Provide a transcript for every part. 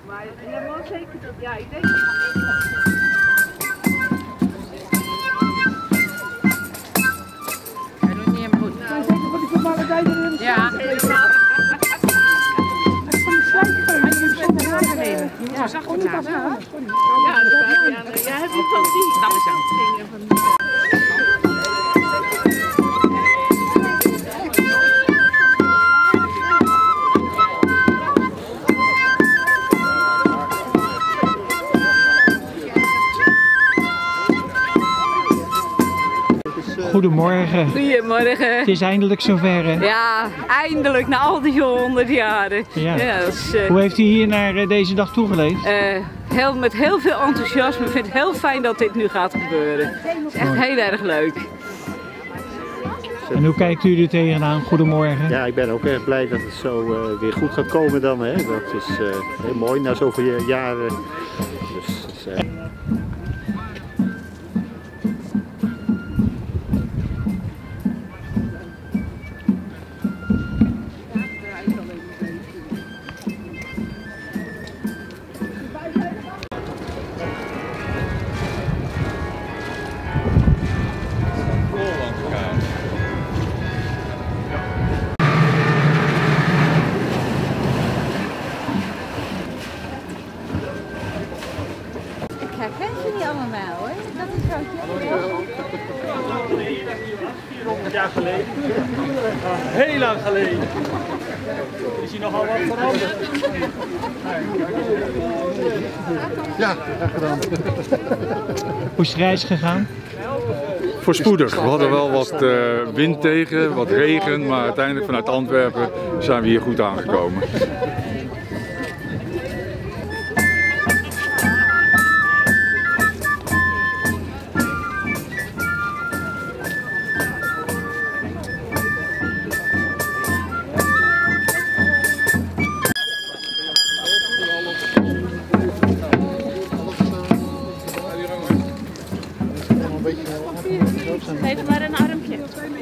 Maar helemaal zeker dat, ja, ik denk dat hij doet niet helemaal goed. nou, zeker van die formaliteit erin. Ja. Ja, zag het laat. Ja, jij hebt niet van die. Dat is hem. Goedemorgen. Goedemorgen. Het is eindelijk zover, hè? Ja, eindelijk na al die 100 jaren. Ja. Ja, dat is, Hoe heeft u hier naar deze dag toegeleefd? met heel veel enthousiasme. Ik vind het heel fijn dat dit nu gaat gebeuren. Het is echt heel erg leuk. En hoe kijkt u er tegenaan? Goedemorgen. Ja, ik ben ook erg blij dat het zo weer goed gaat komen dan. Hè. Dat is heel mooi na zoveel jaren. Dus, Ik herken ze niet allemaal hoor. Dat is zo. 400 jaar geleden. Heel lang geleden. Is hier nogal wat veranderd? Ja, graag gedaan. Hoe is de reis gegaan? Voorspoedig. We hadden wel wat wind tegen, wat regen, maar uiteindelijk vanuit Antwerpen zijn we hier goed aangekomen. Geef maar een armpje.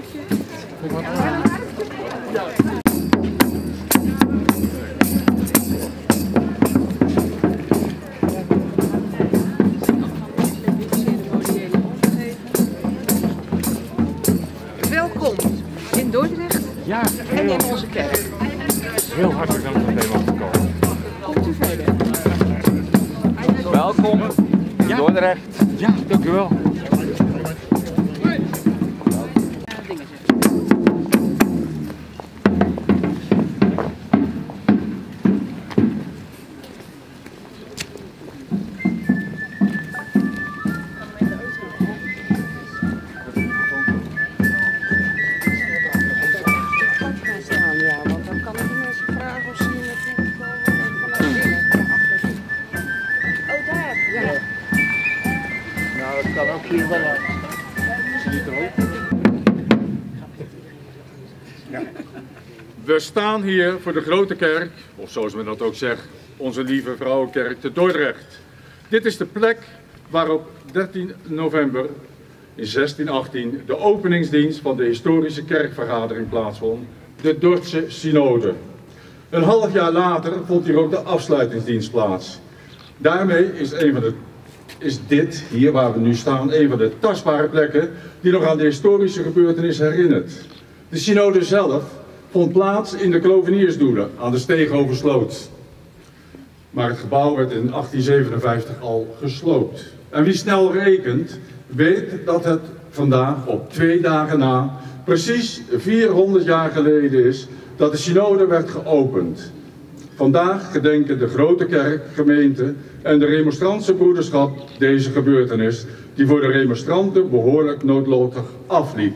Welkom in Dordrecht Ja, en in onze kerk. heel hartelijk dank dat u even gekomen. Komt u verder. Welkom in Dordrecht. Ja, dank u wel. nou, het kan ook hier wel uit. We staan hier voor de grote kerk, of zoals men dat ook zegt, onze lieve vrouwenkerk te Dordrecht. Dit is de plek waar op 13 november in 1618 de openingsdienst van de historische kerkvergadering plaatsvond, de Dordtse Synode. Een half jaar later vond hier ook de afsluitingsdienst plaats. Daarmee is dit, hier waar we nu staan, een van de tastbare plekken die nog aan de historische gebeurtenis herinnert. De synode zelf vond plaats in de Kloveniersdoelen aan de Steeghoversloot. Maar het gebouw werd in 1857 al gesloopt. En wie snel rekent, weet dat het vandaag op 2 dagen na precies 400 jaar geleden is dat de synode werd geopend. Vandaag gedenken de grote kerk, gemeente en de remonstrantse broederschap deze gebeurtenis, die voor de remonstranten behoorlijk noodlottig afliep.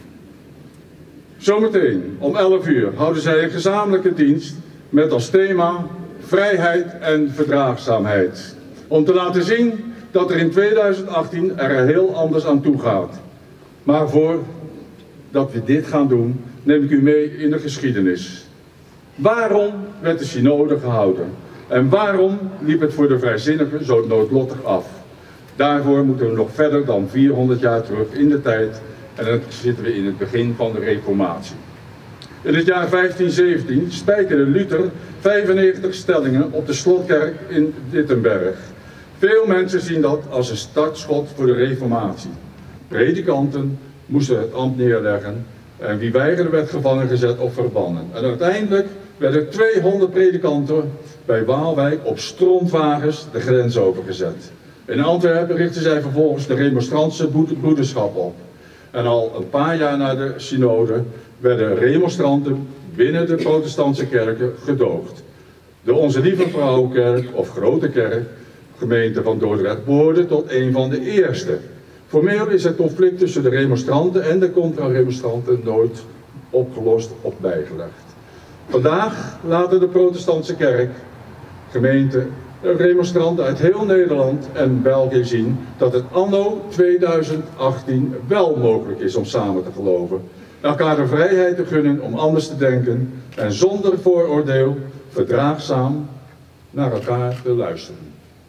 Zometeen om 11 uur houden zij een gezamenlijke dienst met als thema vrijheid en verdraagzaamheid. Om te laten zien dat er in 2018 er heel anders aan toe gaat. Maar voordat we dit gaan doen, neem ik u mee in de geschiedenis. Waarom werd de synode gehouden? En waarom liep het voor de vrijzinnigen zo noodlottig af? Daarvoor moeten we nog verder dan 400 jaar terug in de tijd en dan zitten we in het begin van de Reformatie. In het jaar 1517 spijkerde Luther 95 stellingen op de slotkerk in Wittenberg. Veel mensen zien dat als een startschot voor de reformatie. Predikanten moesten het ambt neerleggen en wie weigerde werd gevangen gezet of verbannen. En uiteindelijk werden 200 predikanten bij Waalwijk op strontwagens de grens overgezet. In Antwerpen richtten zij vervolgens de remonstrantse broederschap op. En al een paar jaar na de synode werden remonstranten binnen de protestantse kerken gedoogd. De Onze Lieve Vrouwenkerk of Grote Kerk, gemeente van Dordrecht, behoorde tot een van de eerste. Formeel is het conflict tussen de remonstranten en de contra-remonstranten nooit opgelost of bijgelegd. Vandaag laten de protestantse kerk, gemeenten, remonstranten uit heel Nederland en België zien dat het anno 2018 wel mogelijk is om samen te geloven. Elkaar de vrijheid te gunnen om anders te denken en zonder vooroordeel verdraagzaam naar elkaar te luisteren.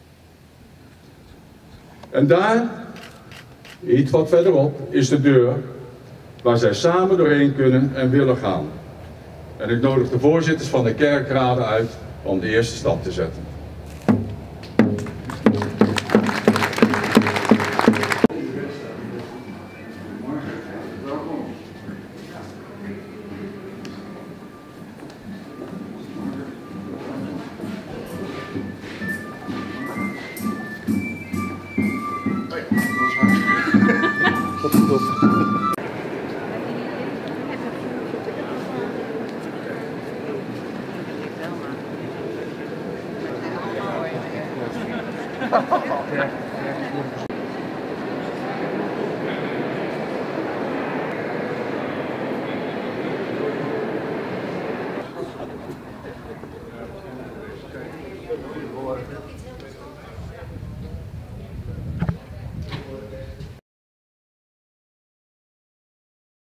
En daar, iets wat verderop, is de deur waar zij samen doorheen kunnen en willen gaan. En ik nodig de voorzitters van de kerkraden uit om de eerste stap te zetten.